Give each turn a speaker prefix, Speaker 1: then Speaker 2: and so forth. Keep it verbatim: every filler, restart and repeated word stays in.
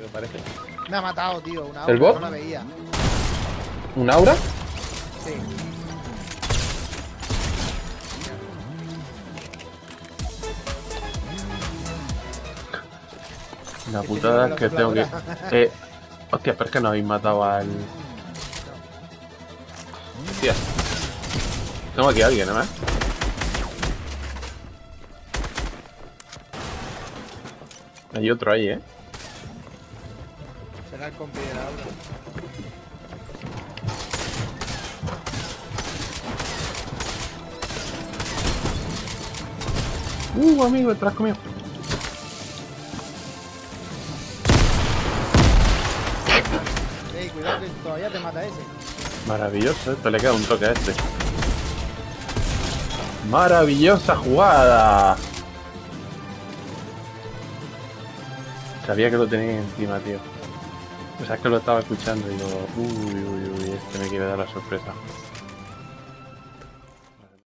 Speaker 1: parece.
Speaker 2: Me ha matado, tío. Una aura,
Speaker 1: ¿El bot?
Speaker 2: no la veía.
Speaker 1: ¿Un aura?
Speaker 2: Sí.
Speaker 1: La
Speaker 2: Que
Speaker 1: putada
Speaker 2: se
Speaker 1: es que
Speaker 2: lleve la
Speaker 1: tengo que...
Speaker 2: sopladora.
Speaker 1: Eh... Hostia, pero es que no habéis matado al... Hostia. Tengo aquí a alguien, ¿no? Hay otro ahí, ¿eh?
Speaker 2: Será el compi de la aura.
Speaker 1: Uh, amigo, detrás conmigo.
Speaker 2: Ey, cuidado que todavía te mata ese.
Speaker 1: Maravilloso, esto le queda un toque a este. ¡Maravillosa jugada! Sabía que lo tenía encima, tío. O sea, es que lo estaba escuchando y digo, uy, uy, uy, este me quiere dar la sorpresa.